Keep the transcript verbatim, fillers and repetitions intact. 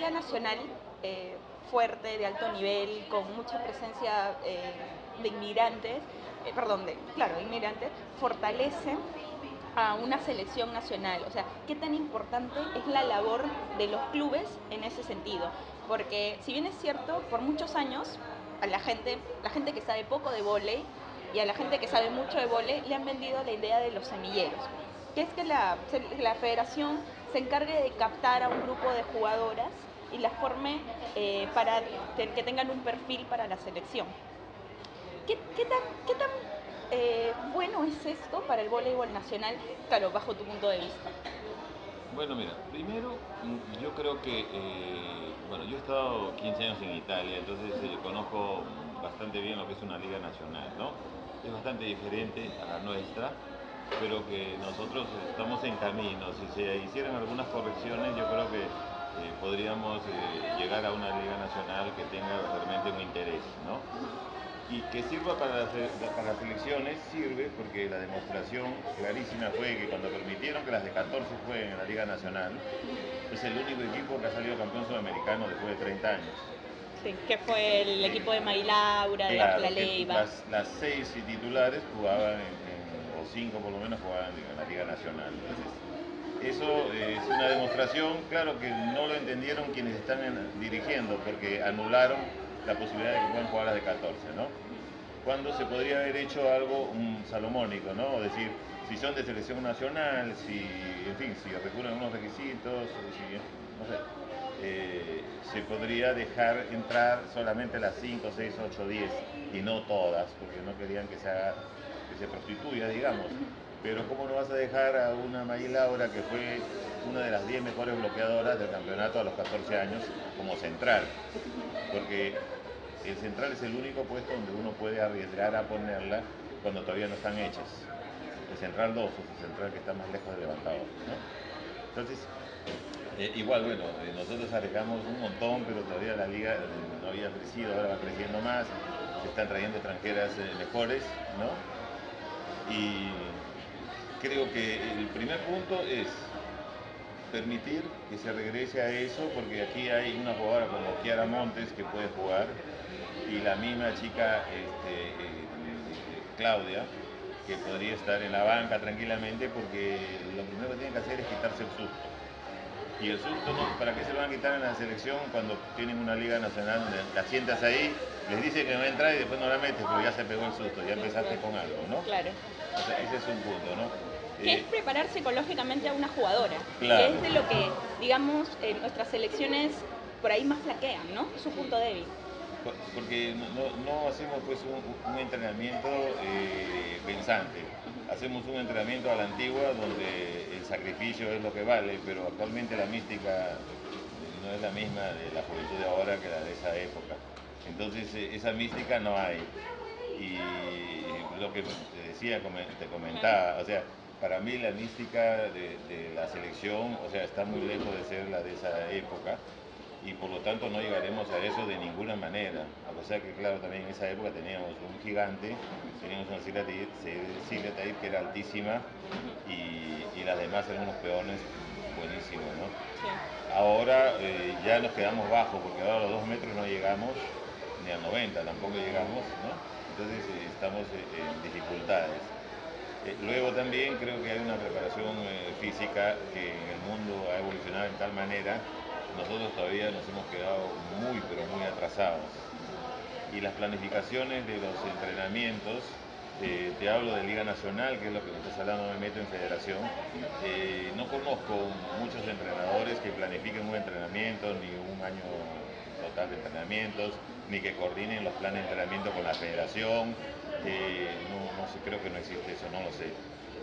Liga Nacional eh, fuerte, de alto nivel, con mucha presencia eh, de inmigrantes, eh, perdón, de, claro, de inmigrantes, fortalece a una selección nacional. O sea, qué tan importante es la labor de los clubes en ese sentido. Porque si bien es cierto, por muchos años a la gente, la gente que sabe poco de vóley y a la gente que sabe mucho de vóley le han vendido la idea de los semilleros, que es que la, la federación se encargue de captar a un grupo de jugadoras y las forme eh, para que tengan un perfil para la selección. ¿Qué, qué tan, qué tan eh, bueno es esto para el voleibol nacional, claro, bajo tu punto de vista? Bueno, mira, primero mm, yo creo que, eh, bueno, yo he estado quince años en Italia, entonces eh, conozco bastante bien lo que es una liga nacional, ¿no? Es bastante diferente a la nuestra, pero que nosotros estamos en camino. Si se hicieran algunas correcciones, yo creo que eh, podríamos eh, llegar a una liga nacional que tenga realmente un interés, ¿no? Y que sirva para las, para las elecciones, sirve porque la demostración clarísima fue que cuando permitieron que las de catorce jueguen en la Liga Nacional, es el único equipo que ha salido campeón sudamericano después de treinta años. Sí, que fue el Eh, equipo de Mailaura, de Ángela claro, que Leiva. las, las seis titulares jugaban, en, en, o cinco por lo menos, jugaban en la Liga Nacional. Entonces, eso es una demostración, claro que no lo entendieron quienes están en, dirigiendo, porque anularon la posibilidad de que puedan jugar las de catorce, ¿no? Cuando se podría haber hecho algo um, salomónico, ¿no? Es decir, si son de selección nacional, si, en fin, si recurren a unos requisitos, si, no sé, eh, se podría dejar entrar solamente las cinco, seis, ocho, diez y no todas, porque no querían que se, haga, que se prostituya, digamos. Pero ¿cómo no vas a dejar a una May Laura que fue una de las diez mejores bloqueadoras del campeonato a los catorce años como central? Porque el central es el único puesto donde uno puede arriesgar a ponerla cuando todavía no están hechas. El central dos es el central que está más lejos del levantador, ¿no? Entonces, eh, igual, bueno, eh, nosotros arriesgamos un montón, pero todavía la liga eh, no había crecido, ahora va creciendo más, se están trayendo extranjeras eh, mejores, ¿no? Y creo que el primer punto es permitir que se regrese a eso, porque aquí hay una jugadora como Kiara Montes que puede jugar, y la misma chica este, eh, Claudia, que podría estar en la banca tranquilamente, porque lo primero que tienen que hacer es quitarse el susto. Y el susto, no, ¿para qué se lo van a quitar en la selección cuando tienen una liga nacional donde la sientas ahí, les dice que no va a entrar y después no la metes, pero ya se pegó el susto, ya empezaste con algo, ¿no? Claro. O sea, ese es un punto, ¿no? Que es Eh, preparar psicológicamente a una jugadora, que claro, es de lo que, digamos, en nuestras selecciones por ahí más flaquean, ¿no? Su punto sí, débil. porque no, no, no hacemos pues un, un entrenamiento eh, pensante, hacemos un entrenamiento a la antigua donde el sacrificio es lo que vale, pero actualmente la mística no es la misma de la juventud de ahora que la de esa época. Entonces eh, esa mística no hay. Y lo que te decía, te comentaba, o sea, para mí la mística de, de la selección, o sea, está muy lejos de ser la de esa época y por lo tanto no llegaremos a eso de ninguna manera. A pesar que, claro, también en esa época teníamos un gigante, teníamos una Silvia Tair que era altísima y, y las demás eran unos peones buenísimos, ¿no? Sí. Ahora eh, ya nos quedamos bajos porque ahora a los dos metros no llegamos, ni a noventa tampoco llegamos, ¿no? Entonces eh, estamos eh, en dificultades. Eh, luego también creo que hay una preparación eh, física que en el mundo ha evolucionado en tal manera, nosotros todavía nos hemos quedado muy, pero muy atrasados. Y las planificaciones de los entrenamientos, eh, te hablo de Liga Nacional, que es lo que me estás hablando, no me meto en federación, eh, no conozco muchos entrenadores que planifiquen un entrenamiento, ni un año total de entrenamientos, ni que coordinen los planes de entrenamiento con la federación. Eh, no, no sé, creo que no existe eso, no lo sé.